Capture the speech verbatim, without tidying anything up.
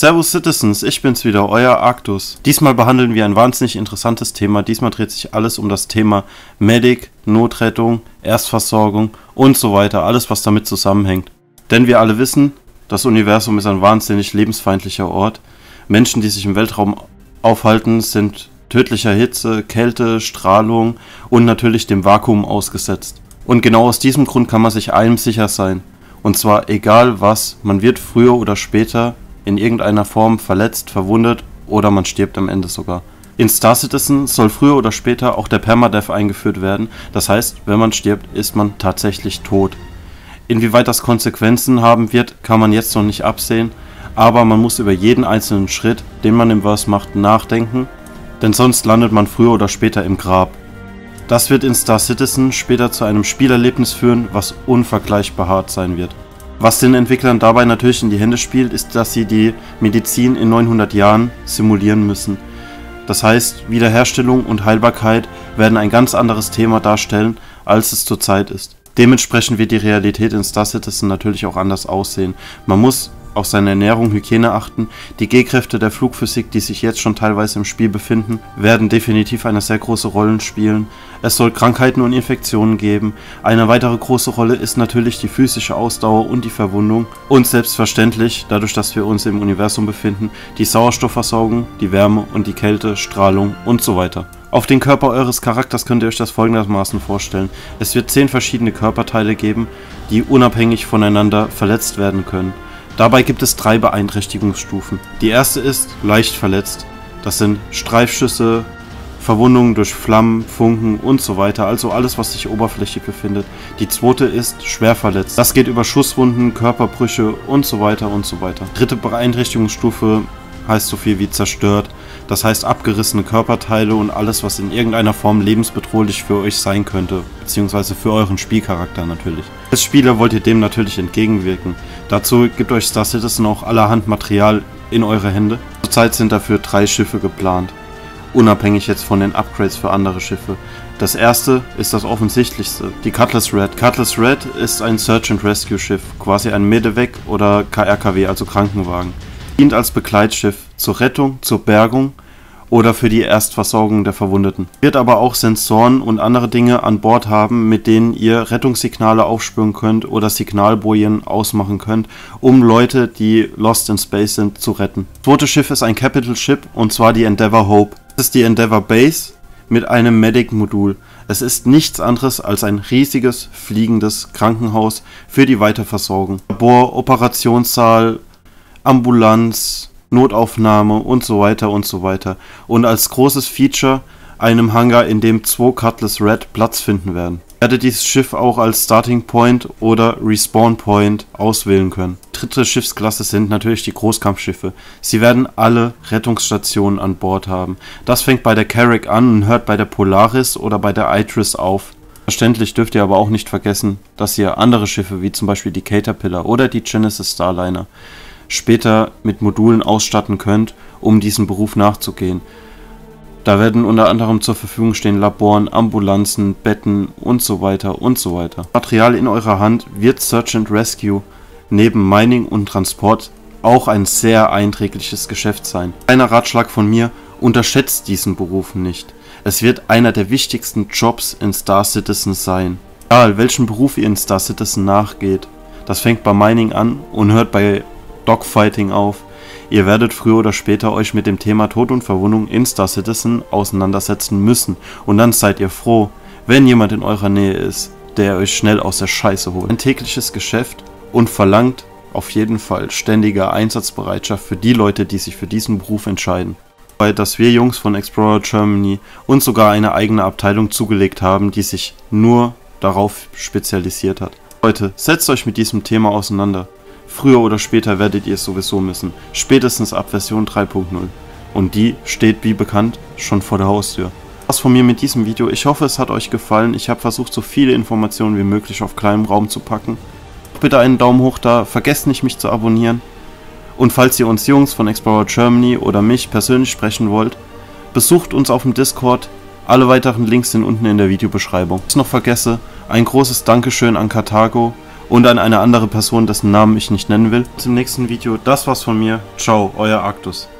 Servus Citizens, ich bin's wieder, euer Arctus. Diesmal behandeln wir ein wahnsinnig interessantes Thema. Diesmal dreht sich alles um das Thema Medic, Notrettung, Erstversorgung und so weiter. Alles, was damit zusammenhängt. Denn wir alle wissen, das Universum ist ein wahnsinnig lebensfeindlicher Ort. Menschen, die sich im Weltraum aufhalten, sind tödlicher Hitze, Kälte, Strahlung und natürlich dem Vakuum ausgesetzt. Und genau aus diesem Grund kann man sich einem sicher sein. Und zwar egal was, man wird früher oder später in irgendeiner Form verletzt, verwundet oder man stirbt am Ende sogar. In Star Citizen soll früher oder später auch der Permadeath eingeführt werden. Das heißt, wenn man stirbt, ist man tatsächlich tot. Inwieweit das Konsequenzen haben wird, kann man jetzt noch nicht absehen. Aber man muss über jeden einzelnen Schritt, den man im Verse macht, nachdenken. Denn sonst landet man früher oder später im Grab. Das wird in Star Citizen später zu einem Spielerlebnis führen, was unvergleichbar hart sein wird. Was den Entwicklern dabei natürlich in die Hände spielt, ist, dass sie die Medizin in neunhundert Jahren simulieren müssen. Das heißt, Wiederherstellung und Heilbarkeit werden ein ganz anderes Thema darstellen, als es zurzeit ist. Dementsprechend wird die Realität in Star Citizen natürlich auch anders aussehen. Man muss auf seine Ernährung, Hygiene achten. Die G-Kräfte der Flugphysik, die sich jetzt schon teilweise im Spiel befinden, werden definitiv eine sehr große Rolle spielen. Es soll Krankheiten und Infektionen geben. Eine weitere große Rolle ist natürlich die physische Ausdauer und die Verwundung. Und selbstverständlich, dadurch, dass wir uns im Universum befinden, die Sauerstoffversorgung, die Wärme und die Kälte, Strahlung und so weiter. Auf den Körper eures Charakters könnt ihr euch das folgendermaßen vorstellen. Es wird zehn verschiedene Körperteile geben, die unabhängig voneinander verletzt werden können. Dabei gibt es drei Beeinträchtigungsstufen. Die erste ist leicht verletzt. Das sind Streifschüsse, Verwundungen durch Flammen, Funken und so weiter, also alles, was sich oberflächlich befindet. Die zweite ist schwer verletzt. Das geht über Schusswunden, Körperbrüche und so weiter und so weiter. Dritte Beeinträchtigungsstufe heißt so viel wie zerstört. Das heißt abgerissene Körperteile und alles, was in irgendeiner Form lebensbedrohlich für euch sein könnte, beziehungsweise für euren Spielcharakter natürlich. Als Spieler wollt ihr dem natürlich entgegenwirken. Dazu gibt euch Star Citizen auch allerhand Material in eure Hände. Zurzeit sind dafür drei Schiffe geplant, unabhängig jetzt von den Upgrades für andere Schiffe. Das erste ist das offensichtlichste, die Cutlass Red. Cutlass Red ist ein Search and Rescue Schiff, quasi ein Medevac oder K R K W, also Krankenwagen. Dient als Begleitschiff zur Rettung, zur Bergung oder für die Erstversorgung der Verwundeten. Wird aber auch Sensoren und andere Dinge an Bord haben, mit denen ihr Rettungssignale aufspüren könnt oder Signalbojen ausmachen könnt, um Leute, die lost in space sind, zu retten. Das zweite Schiff ist ein Capital Ship und zwar die Endeavour Hope. Das ist die Endeavour Base mit einem Medic-Modul. Es ist nichts anderes als ein riesiges, fliegendes Krankenhaus für die Weiterversorgung. Labor, Operationssaal, Ambulanz, Notaufnahme und so weiter und so weiter. Und als großes Feature einem Hangar, in dem zwei Cutlass Red Platz finden werden. Ihr werdet dieses Schiff auch als Starting Point oder Respawn Point auswählen können. Dritte Schiffsklasse sind natürlich die Großkampfschiffe. Sie werden alle Rettungsstationen an Bord haben. Das fängt bei der Carrack an und hört bei der Polaris oder bei der Idris auf. Verständlich dürft ihr aber auch nicht vergessen, dass ihr andere Schiffe wie zum Beispiel die Caterpillar oder die Genesis Starliner später mit Modulen ausstatten könnt, um diesem Beruf nachzugehen. Da werden unter anderem zur Verfügung stehen Laboren, Ambulanzen, Betten und so weiter und so weiter. Material in eurer Hand wird Search and Rescue neben Mining und Transport auch ein sehr einträgliches Geschäft sein. Kleiner Ratschlag von mir, unterschätzt diesen Beruf nicht. Es wird einer der wichtigsten Jobs in Star Citizen sein. Egal welchen Beruf ihr in Star Citizen nachgeht, das fängt bei Mining an und hört bei Dogfighting auf. Ihr werdet früher oder später euch mit dem Thema Tod und Verwundung in Star Citizen auseinandersetzen müssen. Und dann seid ihr froh, wenn jemand in eurer Nähe ist, der euch schnell aus der Scheiße holt. Ein tägliches Geschäft und verlangt auf jeden Fall ständige Einsatzbereitschaft für die Leute, die sich für diesen Beruf entscheiden. Weil dass wir Jungs von Explorer Germany uns sogar eine eigene Abteilung zugelegt haben, die sich nur darauf spezialisiert hat. Leute, setzt euch mit diesem Thema auseinander. Früher oder später werdet ihr es sowieso müssen, spätestens ab Version drei Punkt null. Und die steht wie bekannt schon vor der Haustür. Das von mir mit diesem Video. Ich hoffe, es hat euch gefallen. Ich habe versucht, so viele Informationen wie möglich auf kleinem Raum zu packen. Bitte einen Daumen hoch da, vergesst nicht, mich zu abonnieren. Und falls ihr uns Jungs von Explorer Germany oder mich persönlich sprechen wollt, besucht uns auf dem Discord. Alle weiteren Links sind unten in der Videobeschreibung. Was ich noch vergesse, ein großes Dankeschön an Karthago und an eine andere Person, dessen Namen ich nicht nennen will. Zum nächsten Video. Das war's von mir. Ciao, euer Arktus.